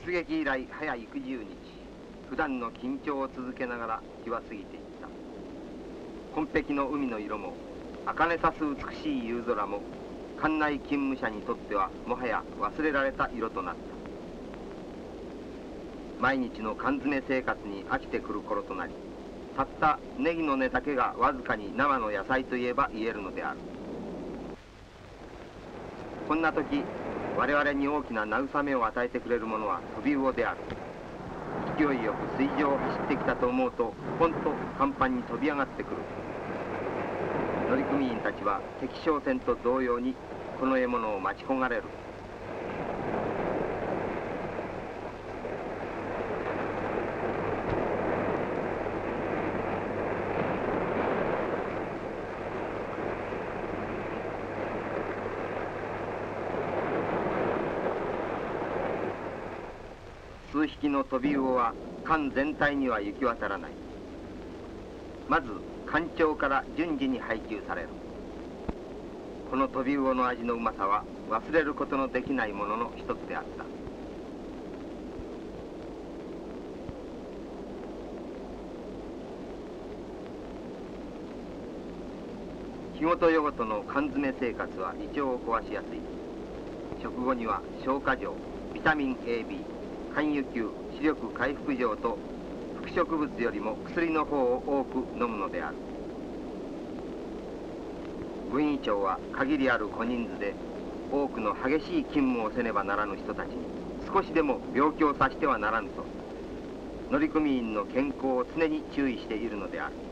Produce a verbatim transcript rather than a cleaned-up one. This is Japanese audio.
出撃以来早幾十日、普段の緊張を続けながら日は過ぎていった。紺碧の海の色も茜さす美しい夕空も、艦内勤務者にとってはもはや忘れられた色となった。毎日の缶詰生活に飽きてくる頃となり、たったネギの根だけがわずかに生の野菜といえば言えるのである。こんな時、我々に大きな慰めを与えてくれるものは飛び魚である。勢いよく水上を走ってきたと思うと、ポンと甲板に飛び上がってくる。乗組員たちは敵商船と同様にこの獲物を待ち焦がれる。数匹の飛び魚は艦全体には行き渡らない。まず艦長から順次に配給される。この飛び魚の味のうまさは忘れることのできないものの一つであった。日ごと夜ごとの缶詰生活は胃腸を壊しやすい。食後には消化錠、ビタミン エービー、肝油球、視力回復錠と副植物よりも薬の方を多く飲むのである。分尉長は限りある小人数で多くの激しい勤務をせねばならぬ人たちに少しでも病気をさしてはならぬと乗組員の健康を常に注意しているのである。